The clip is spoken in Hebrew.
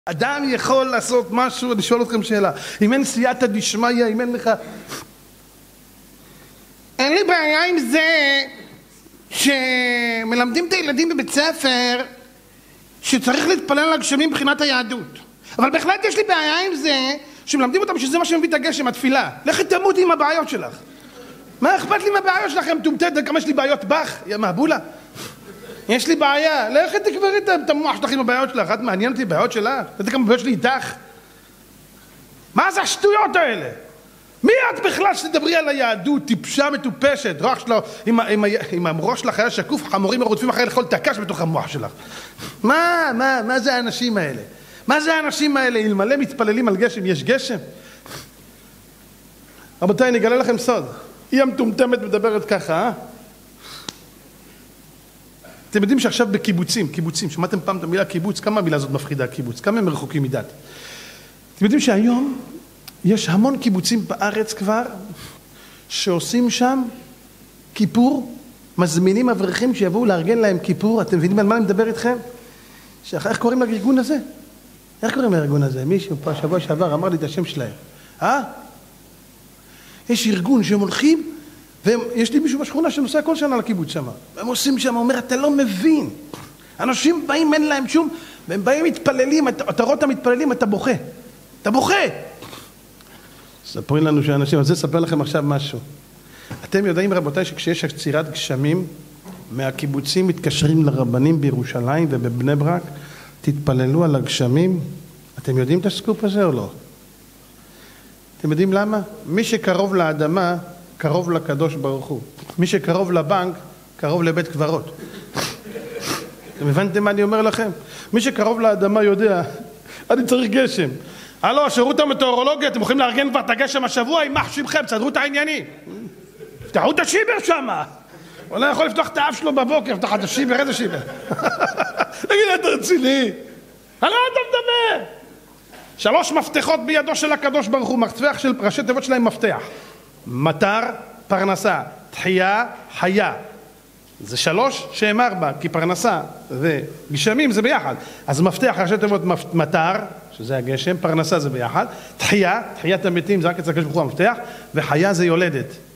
אדם יכול לעשות משהו, אני שואל אתכם שאלה, אם אין סייעתא דשמיא, אם אין לך... אין לי בעיה עם זה שמלמדים את הילדים בבית ספר שצריך להתפלל על הגשמים מבחינת היהדות, אבל בהחלט יש לי בעיה עם זה שמלמדים אותם שזה מה שמביא את הגשם, התפילה. לכי תמותי עם הבעיות שלך. מה אכפת לי מהבעיות שלכם? תומתת, כמה יש לי בעיות בך? יא מהבולה, יש לי בעיה. לכי תקברי את המוח שלך עם הבעיות שלך. את מעניין אותי בעיות שלך? אתה יודע כמה בעיות שלי איתך? מה זה השטויות האלה? מי את בכלל שתדברי על היהדות? טיפשה מטופשת. ראש שלו, אם הראש שלך היה שקוף, חמורים הרודפים אחרי לאכול תקש בתוך המוח שלך. מה זה האנשים האלה? מה זה האנשים האלה? אלמלא מתפללים על גשם, יש גשם? רבותיי, אני אגלה לכם סוד. היא המטומטמת מדברת ככה, אתם יודעים שעכשיו בקיבוצים, שמעתם פעם את המילה קיבוץ? כמה המילה הזאת מפחידה, קיבוץ? כמה הם רחוקים מדת? אתם יודעים שהיום יש המון קיבוצים בארץ כבר שעושים שם כיפור, מזמינים אברכים שיבואו לארגן להם כיפור. אתם מבינים על מה אני מדבר איתכם? איך קוראים לארגון הזה? איך קוראים לארגון הזה? מישהו פה שבוע שעבר אמר לי את השם שלהם. יש ארגון שהם הולכים, ויש לי מישהו בשכונה שנוסע כל שנה לקיבוץ שם. והם עושים שם, אומר, אתה לא מבין. אנשים באים, אין להם שום, והם באים מתפללים, אתה רואה אותם מתפללים, אתה בוכה. אתה בוכה! ספרים לנו שאנשים, אז זה ספר לכם עכשיו משהו. אתם יודעים, רבותיי, שכשיש עצירת גשמים, מהקיבוצים מתקשרים לרבנים בירושלים ובבני ברק, תתפללו על הגשמים. אתם יודעים את הסקופ הזה או לא? אתם יודעים למה? מי שקרוב לאדמה, קרוב לקדוש ברוך הוא. מי שקרוב לבנק, קרוב לבית קברות. אתם הבנתם מה אני אומר לכם? מי שקרוב לאדמה יודע, אני צריך גשם. הלו, שירות המטאורולוגיה, אתם יכולים לארגן כבר את הגשם השבוע, יימח שמכם, תסדרו את העניינים. פתחו את השיבר שמה. אולי יכול לפתוח את האף שלו בבוקר, פתח את השיבר, איזה שיבר? תגיד, אתה רציני? על מה אתה מדבר? 3 מפתחות בידו של הקדוש ברוך הוא, מפתח של ראשי תיבות שלהם מפתח. מטר, פרנסה, תחייה, חיה. זה 3 שהם 4, כי פרנסה וגשמים זה ביחד. אז מפתח ראשי תיבות מטר, שזה הגשם, פרנסה זה ביחד, תחייה, תחיית המתים זה רק אצל הקדוש ברוך הוא המפתח, וחיה זה יולדת.